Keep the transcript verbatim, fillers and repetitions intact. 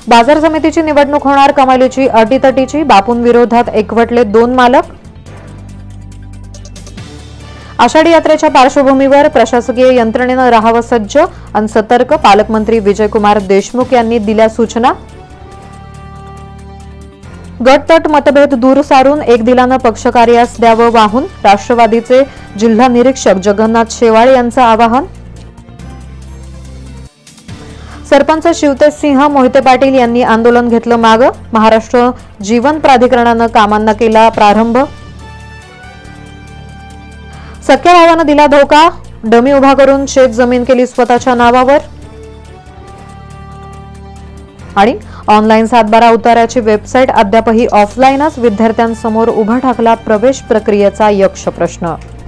बाजार समितीची निवडणूक होणार कमालीची अटीतटीची, बापूंविरोधात एकवटले दोन मालक। आषाढी यात्रेच्या पार्श्वभूमीवर प्रशासकीय यंत्रणेनं राहावं सज्ज आणि सतर्क, पालकमंत्री विजयकुमार देशमुख यांनी दिल्या सूचना। गटतट मतभेद दूर सारून एक दिलानं पक्षकार्यास द्यावं वाहून, राष्ट्रवादीचे जिल्हा निरीक्षक जगन्नाथ शेवाळे यांचं आवाहन। सरपंच शिवतेज सिंह मोहिते पाटील यांनी आंदोलन घेतलं मागं, महाराष्ट्र जीवन प्राधिकरणानं कामांना केला प्रारंभ। सख्या भावानं दिला धोका, डमी उभा करून शेत जमीन केली स्वतःच्या नावावर। आणि ऑनलाईन सातबारा उतार्याची वेबसाईट अद्यापही ऑफलाईनच, विद्यार्थ्यांसमोर उभा ठाकला प्रवेश प्रक्रियेचा यक्ष प्रश्न।